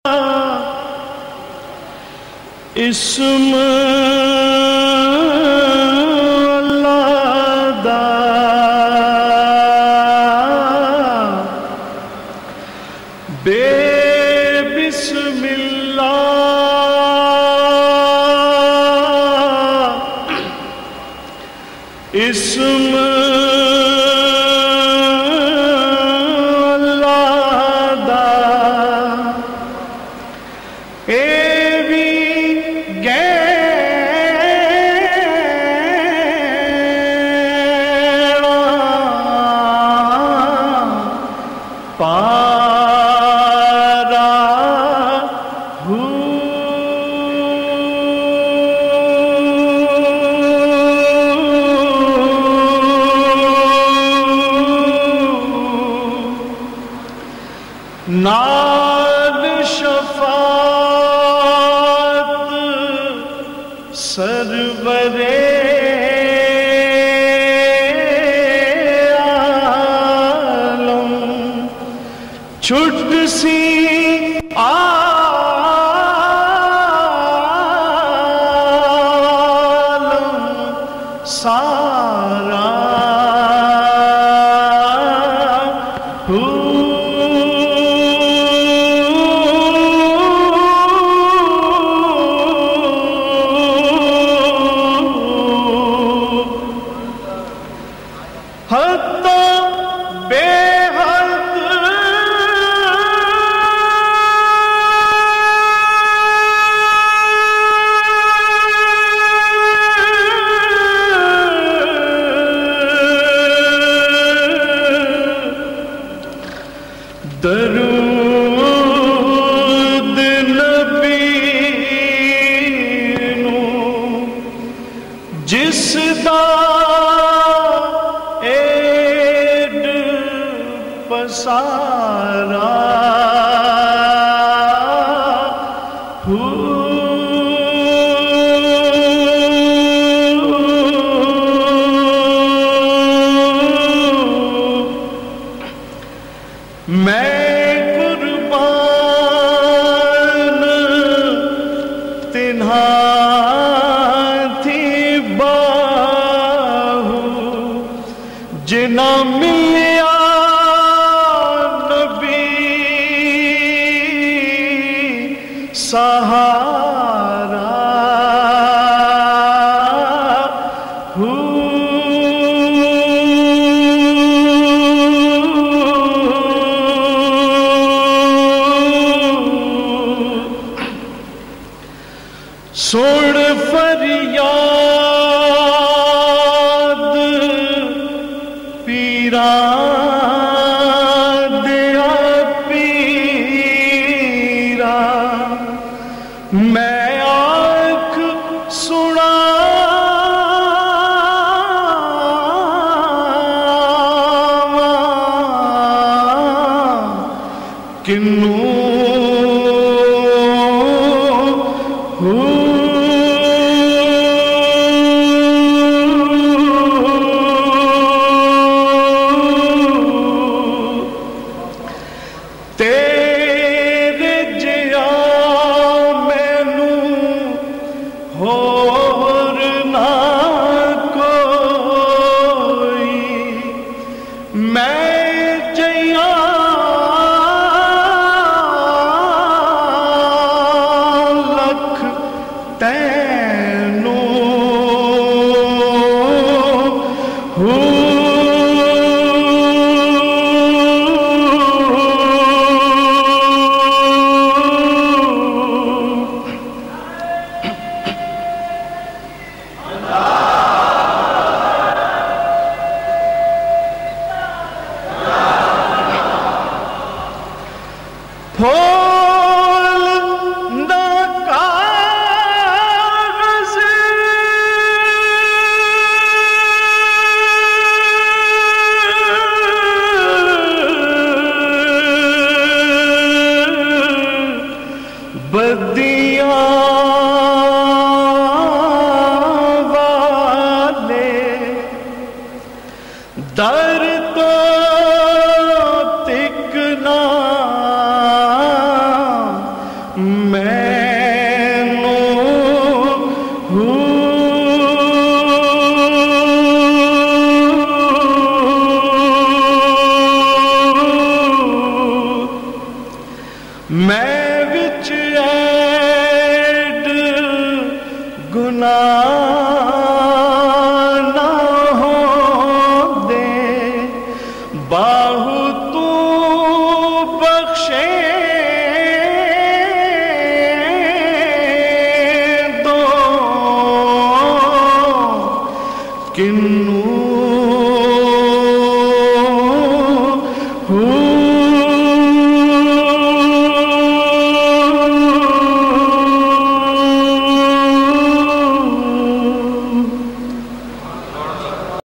اسم اللہ دا بے بسم اللہ اسم اللہ دا نال شفاعت سرورے عالم چھٹ سی عالم سارا درود نبی نو جس دا ایڈ پسارا میں قربان تنہا تھی باہو جنا ملیا نبی سہارا سوڑ فریاد پیران دیا پیرا میں آنکھ سنا کنوں تیرے جیا مینوں ہور نہ کوئی میں جیا لکھ تینوں پھول نہ کاغذ بدیاں والے در تو میں وچ ایڈ گناہ نہ ہو دے باہو تو